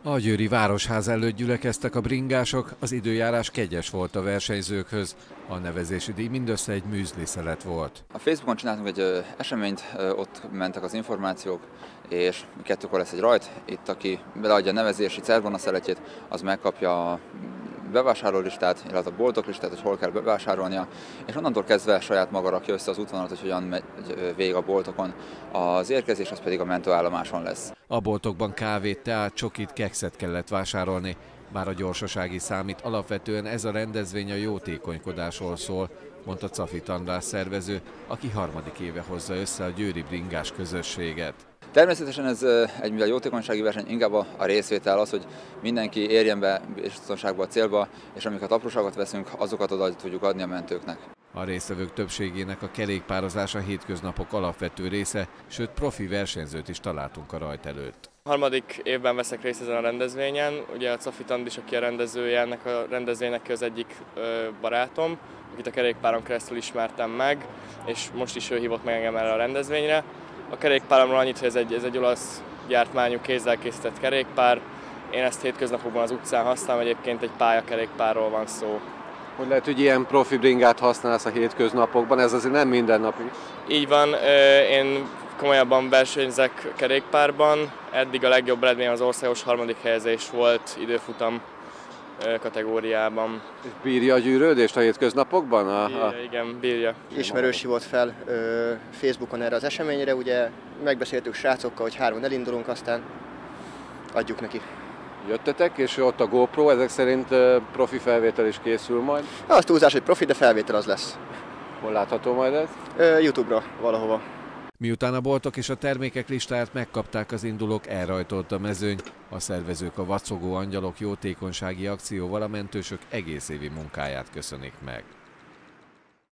A győri városház előtt gyülekeztek a bringások, az időjárás kegyes volt a versenyzőkhöz. A nevezési díj mindössze egy műzliszelet volt. A Facebookon csináltunk egy eseményt, ott mentek az információk, és 2-kor lesz egy rajt. Itt aki beleadja a nevezési cervonaszeletjét, az megkapja a bevásárlólistát, illetve a boltoklistát, hogy hol kell bevásárolnia, és onnantól kezdve saját maga rakja össze az útvonalat, hogy hogyan megy végig a boltokon. Az érkezés az pedig a mentőállomáson lesz. A boltokban kávét, teát, csokit, kekszet kellett vásárolni. Bár a gyorsasági számít, alapvetően ez a rendezvény a jótékonykodásról szól, mondta Cafit András szervező, aki harmadik éve hozza össze a győri bringás közösséget. Természetesen ez egy jótékonysági verseny, inkább a részvétel az, hogy mindenki érjen be biztonságba a célba, és amiket apróságot veszünk, azokat oda tudjuk adni a mentőknek. A résztvevők többségének a kerékpározás a hétköznapok alapvető része, sőt profi versenyzőt is találtunk a rajt előtt. Harmadik évben veszek részt ezen a rendezvényen, ugye a Cafit Andis, aki a rendezője ennek a rendezvénynek, az egyik barátom, akit a kerékpáron keresztül ismertem meg, és most is ő hívott meg engem erre a rendezvényre. A kerékpáromról annyit, hogy ez egy olasz gyártmányú kézzel készített kerékpár. Én ezt hétköznapokban az utcán használom, egyébként egy pályakerékpárról van szó. Hogy lehet, hogy ilyen profi bringát használsz a hétköznapokban, ez azért nem mindennapi? Így van, én komolyabban versenyzek kerékpárban. Eddig a legjobb eredmény az országos harmadik helyezés volt időfutam kategóriában. És bírja a gyűrődést a hétköznapokban? Igen, bírja. Ismerős hívott fel Facebookon erre az eseményre, ugye megbeszéltük srácokkal, hogy 3-on elindulunk, aztán adjuk neki. Jöttetek, és ott a GoPro, ezek szerint profi felvétel is készül majd? Az túlzás, hogy profi, de felvétel az lesz. Hol látható majd ez? YouTube-ra valahova. Miután a boltok és a termékek listáját megkapták, az indulók, elrajtolt a mezőny. A szervezők a vacogó angyalok jótékonysági akcióval a mentősök egész évi munkáját köszönik meg.